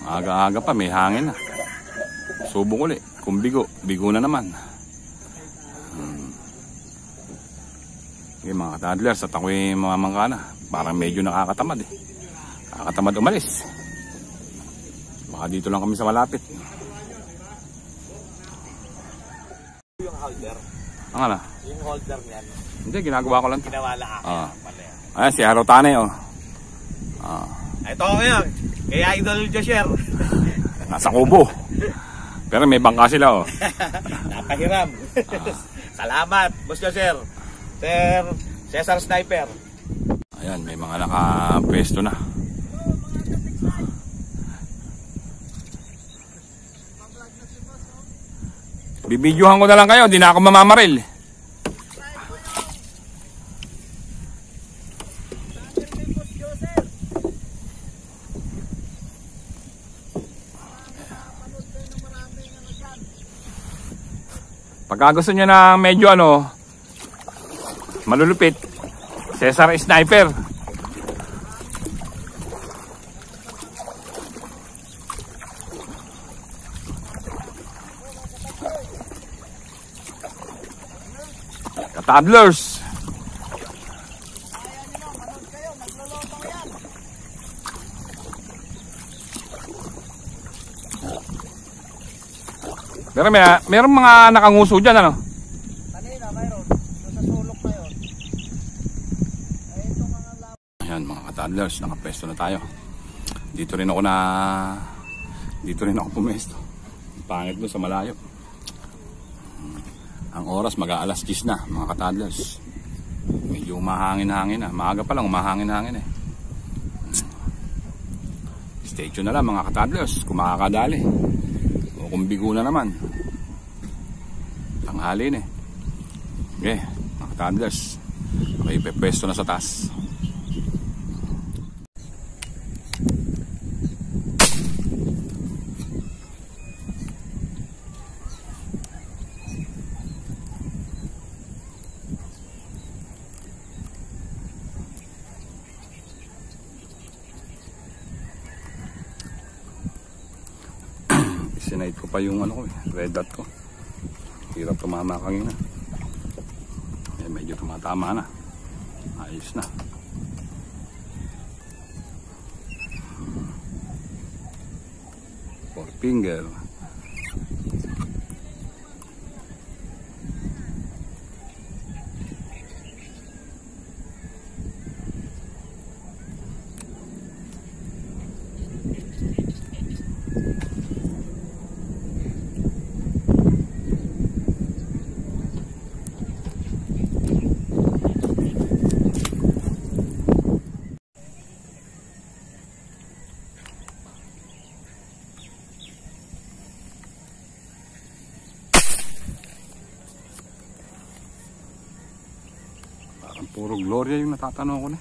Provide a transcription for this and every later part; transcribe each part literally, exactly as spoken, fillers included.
Aga-aga pa, may hangin na. Subok ulit. Kung bigo, bigo na naman. Hmm. Okay, mga katadlers, at ako'y mamamangka na. Parang medyo nakakatamad eh. Nakakatamad umalis. Baka dito lang kami sa malapit. Yung holder. Ang ano? Yung holder niyan. Hindi, ginagawa ko lang. Ginawa lang ako. Ah. Ayan, si Harotane oh. Ah. Ito ako ngayon. Kaya Idol Josher. Nasa kubo. Pero may bangka sila oh. Napahiram. Ah. Salamat, Boss Josher. Sir Cesar Sniper. Ayan, may mga nakapwesto na. Bibidyohan ko na lang kayo, di na ako mamamaril. Pagka gusto nyo na medyo ano, malulupit, Cesar Sniper. Katadlers. Pero may mayroong mga nakanguso dyan ano? Kanina mayroon. Doon sa sulok na yun. Ay, ito mga labo. Ayan mga katadlers, nakapesto na tayo. Dito rin ako na dito rin ako pumesto. Pangit doon sa malayo. Ang oras mag-aalas diyes na mga katadlers. Medyo umahangin-hangin na. Maaga pa lang umahangin-hangin eh. Stay tuned na lang mga katadlers kung makakadali. O kung bigo na naman. Tanghali eh. Okay, mga katadlers. Okay, pepwesto na sa taas. Sinight ko pa yung ano ko eh, red dot ko. Hirap tumama kanina. Eh, medyo tumatama na. Ayos na. Four finger. Puro Gloria yung natatanaw ko na.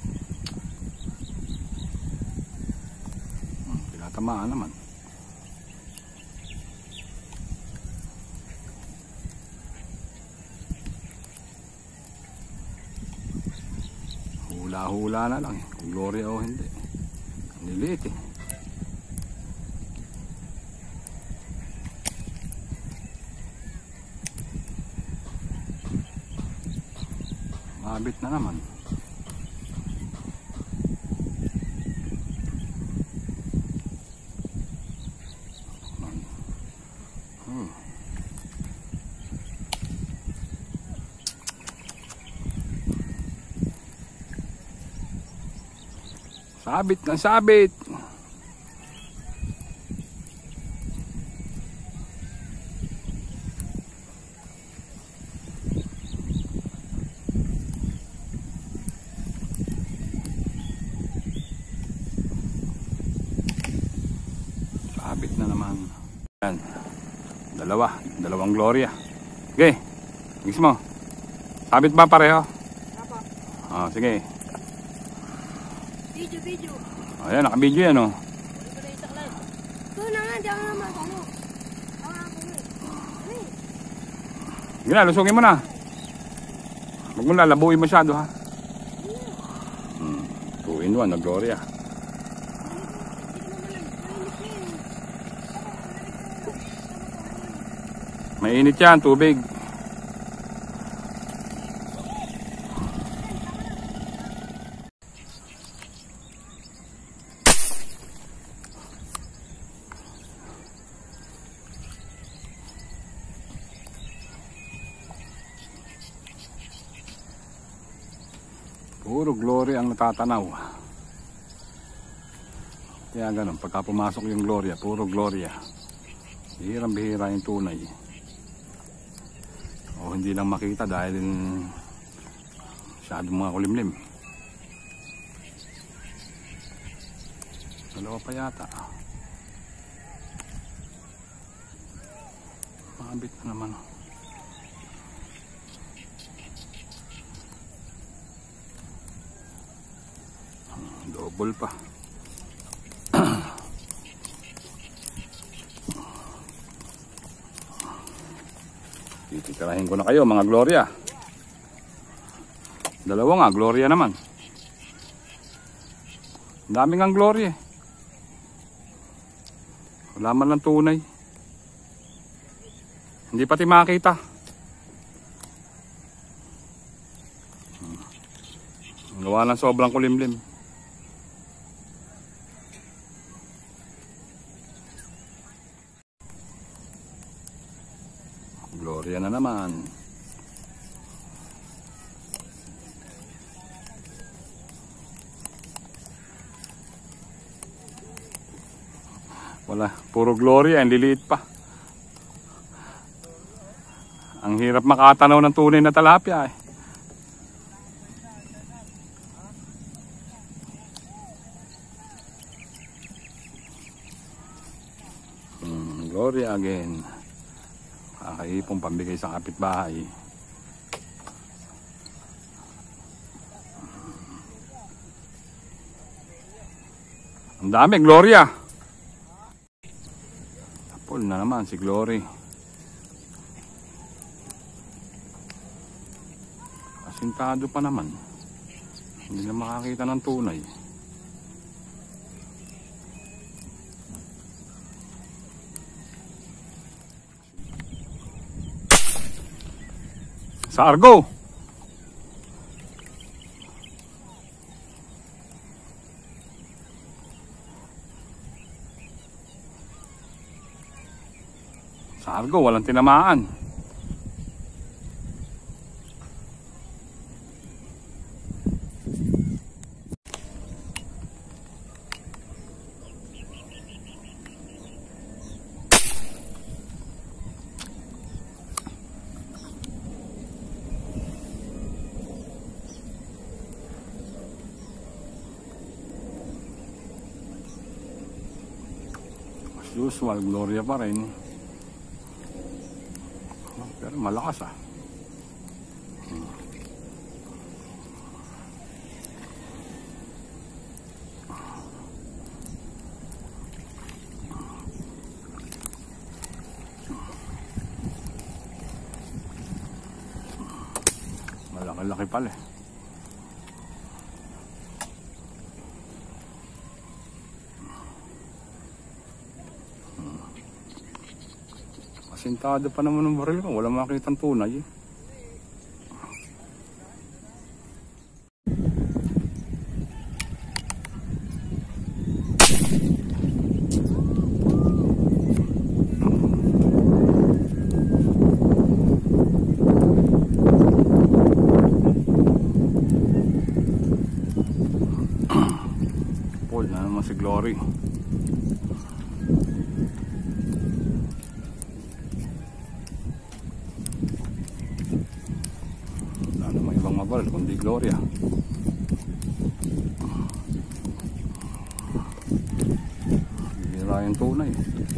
Hmm, pinatamaan naman. Hula-hula na lang eh. Kung Gloria o hindi. Niliit eh. Mabit na naman. Hmm. Sabit na sabit. Sabit na naman. Yan. Dalawa. Dalawang Gloria. Okay. Gis mo. Sabit ba pareho? Apa? Oh, sige. Video, video. Ayan, naka-video yan oh. Ito na nga, di ako naman. Ano? Sige na, lusugin mo na. Huwag mo lalabuin masyado ha. Hmm. Two in one na Gloria. Mainit yan, tubig. Puro glory ang natatanaw. Kaya ganun, pagka pumasok yung gloria, puro gloria. Bihirang bihira yung tunay. O hindi lang makita dahil masyadong mga kulimlim. Dalawa pa yata. Makabit na naman. Double pa. Titirahin ko na kayo mga gloria. Dalawa nga, gloria naman. Ang dami nga gloria. Wala man lang tunay. Hindi pati makita. Gawa ng sobrang kulimlim. Gloria na naman. Wala, puro gloria, ang liliit pa. Ang hirap makatanaw ng tunay na talapia eh. Hmm, gloria again. Kakaipong pambigay sa kapitbahay. Ang dami, gloria. Tapol na naman si Glory. Asintado pa naman. Hindi na makakita ng tunay. Sa argo. Sa argo, walang tinamaan. Usual, gloria pa rin. Pero malakas ah. Hmm. Malaki-laki pala eh. Sintado pa naman ng baril ko, wala makitang tunay eh. Paul na naman si Glory. Kundi gloria. Bira yung tunay.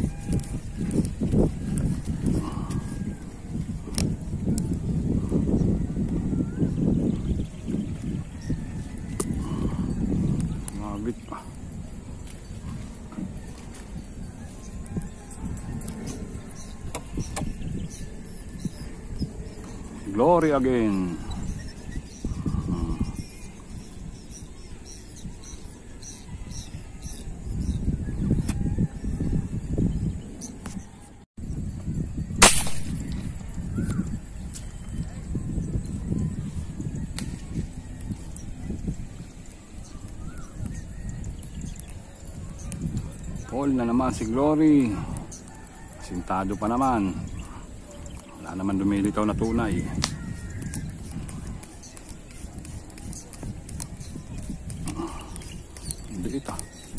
Mabit pa. Glory again. Paul na naman si Glory. Sintado pa naman. Wala naman lumilitaw na tunay. Hindi ito.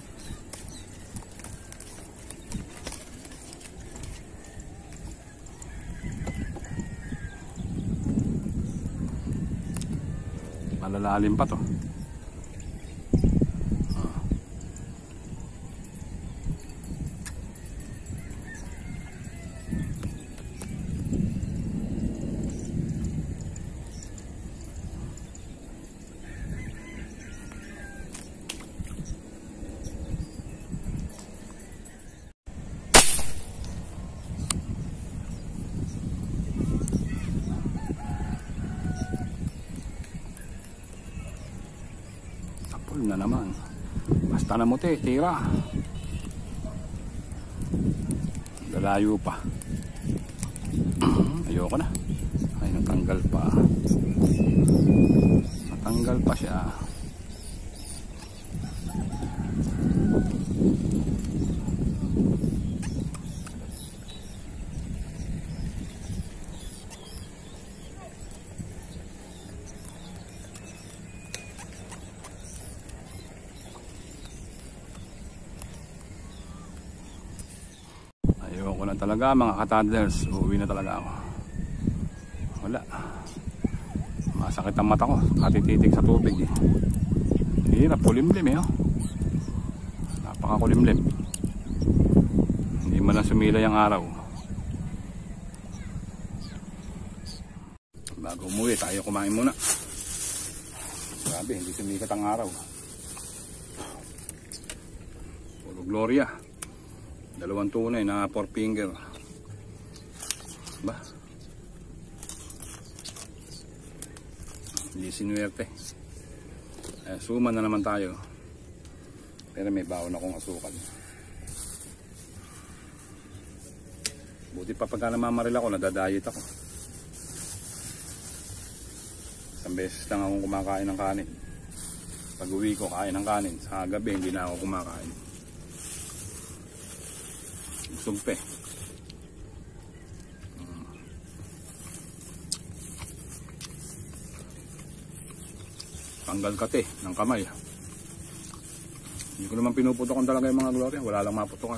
Malalalim pa to. Na naman. Basta na muti, tira. Lalayo pa. Ayoko na. Ay, natanggal pa. Natanggal pa siya. Ayoko na talaga mga ka-toddlers. Uuwi na talaga ako. Wala. Masakit ang mata ko. Katititig sa tubig eh. Hirap. Kulimlim eh. Oh. Napakakulimlim. Hindi man lang sumila yung araw. Bago umuwi tayo kumain muna. Grabe, hindi sumikat ang araw. Puro Gloria. Dalawang tunay na four finger. Ba? Hindi sinuwerte. Eh, suma na naman tayo. Pero may baon akong asukal. Buti pa pagka namamaril ako, nadadayet ako. Isang beses lang akong kumakain ng kanin. Pag uwi ko, kain ng kanin. Sa gabi, hindi na ako kumakain. Sumpe. Hmm. Tanggal kate ng kamay. Hindi ko naman pinuputokan talaga yung mga Gloria. Wala lang maputokan.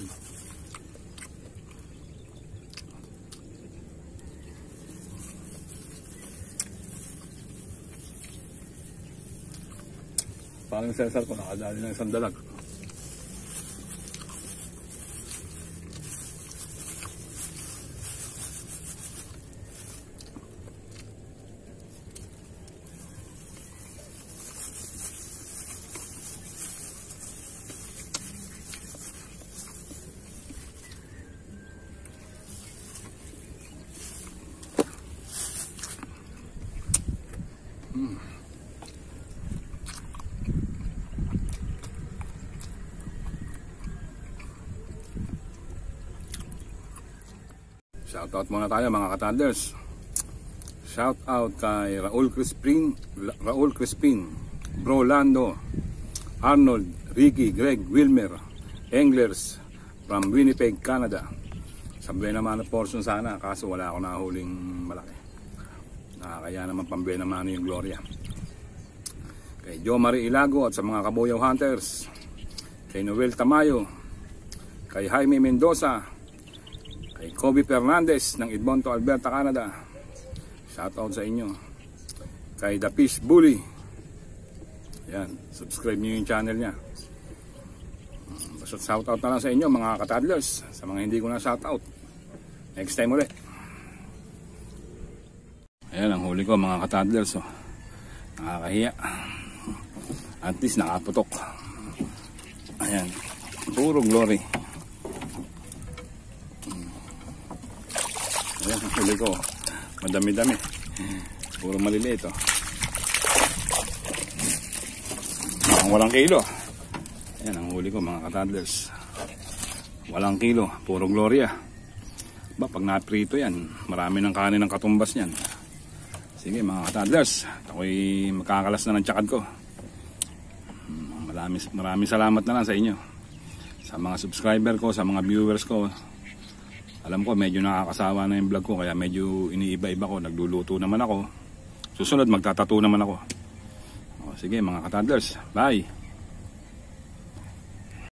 Parang Cesar ko nakadali ng isang dalag. Hmm. Shoutout muna tayo mga ka-toddlers. Shoutout kay Raul Crispin, Raul Crispin, Bro Lando, Arnold, Ricky, Greg, Wilmer, Englers from Winnipeg, Canada. Sabi naman na portion sana, kaso wala ako nahuling malaki. Nakakaya naman pambi naman yung Gloria. Kay Jo Marie Ilago at sa mga Kabuyaw Hunters. Kay Noel Tamayo. Kay Jaime Mendoza. Kay Kobe Fernandez ng Edmonton, Alberta, Canada. Shoutout sa inyo. Kay The Fish Bully. Ayan, subscribe nyo yung channel niya. Basta shoutout na lang sa inyo mga ka-toddlers. Sa mga hindi ko na shoutout. Next time ulit. Ayan ang huli ko mga ka-toddlers. Oh. Nakakahiya. At least nakaputok. Ayan. Puro Glory. Ayan ang huli ko. Madami-dami. Puro maliliit. Oh. Ang walang kilo. Ayan ang huli ko mga ka-toddlers. Walang kilo. Puro Gloria. Ba, pag naprito yan, marami ng kanin ng katumbas niyan. Sige mga ka-toddlers, ako'y magkakalas na ng tsakad ko. Maraming, maraming salamat na lang sa inyo Sa mga subscriber ko, sa mga viewers ko, alam ko medyo nakakasawa na yung vlog ko, kaya medyo iniiba-iba ko. Nagluluto naman ako. Susunod magtatato naman ako. O, sige mga katadlers, bye!